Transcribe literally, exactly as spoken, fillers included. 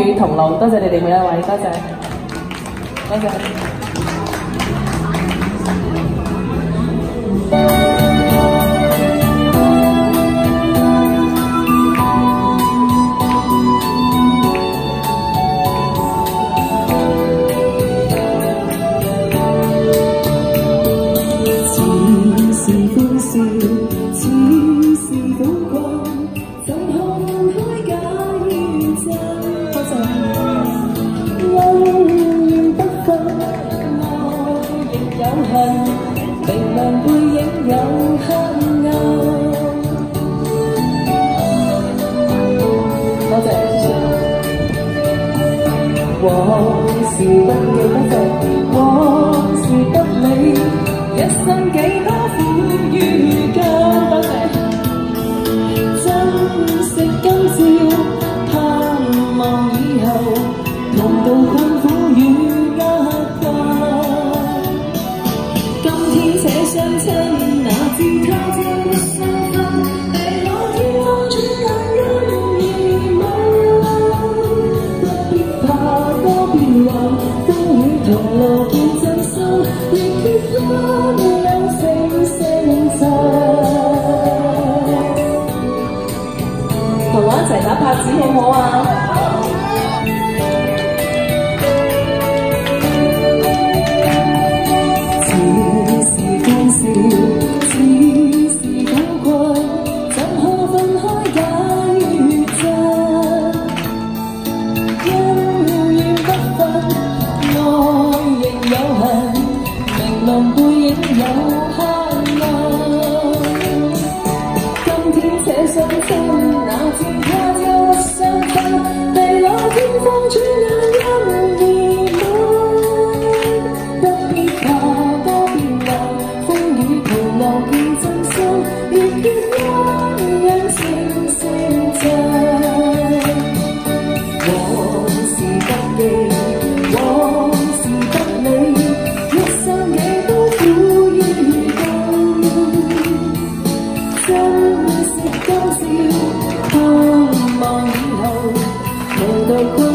同路，多謝你哋每一位，多謝，多謝。明亮背影有黑暗。多謝，往事不記不值，往事不理，一生幾多苦與艱。多謝，珍惜今朝，盼望以後，同渡困苦與壓掛。這相襯，哪知他朝不相分，地老天荒轉眼因而問。不必怕多變幻，風雨同路見真心，亦必安能成成就。同我一齊打拍子好唔好啊？背影有黑暗，今天這相親，哪知他朝不相分，地老天荒轉眼因而問。不必怕多變幻，風雨同浪見真心，亦必安養成成就。往事不記，往事不理，一生幾珍惜今朝，盼望以後，無道。